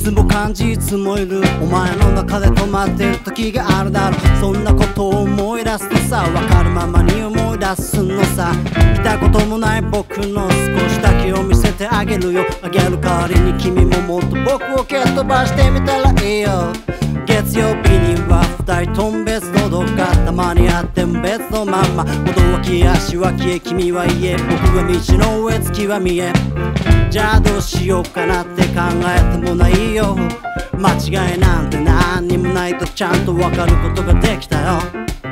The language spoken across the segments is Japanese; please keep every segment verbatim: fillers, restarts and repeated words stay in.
つも感じいつもいるお前の中で止まってる時があるだろう。そんなことを思い出すとさ、わかるままに思い出すのさ。見たこともない僕の少しだけを見せてあげるよ。あげる代わりに君ももっと僕を蹴っ飛ばしてみたらいいよ。月曜日には二人とも別のどっか、たまに会っても別のまんま。音は消え足は消え君は言え、僕は道の上月は見え。じゃあどうしようかなって考えてもないよ。間違いなんて何にもないとちゃんと分かることができたよ。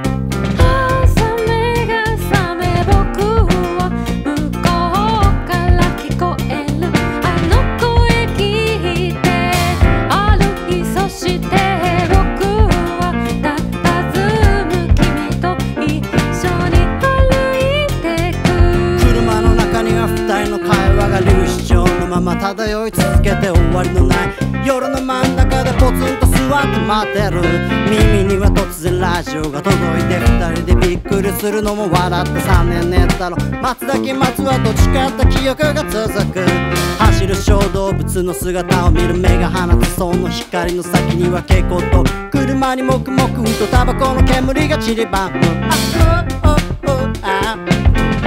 漂い続けて終わりのない夜の真ん中でポツンと座って待ってる。耳には突然ラジオが届いて二人でびっくりするのも笑ってさんねん寝たろ。待つだけ待つはと誓った記憶が続く。走る小動物の姿を見る目が放つその光の先には蛍光灯、車に黙々とタバコの煙が散りばむ。あ、おおおあ